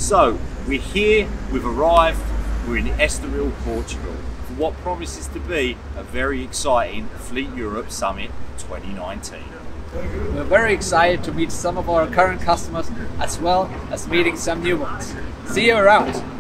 So we're here, we've arrived, we're in Estoril, Portugal, for what promises to be a very exciting Fleet Europe Summit 2019. We're very excited to meet some of our current customers as well as meeting some new ones. See you around!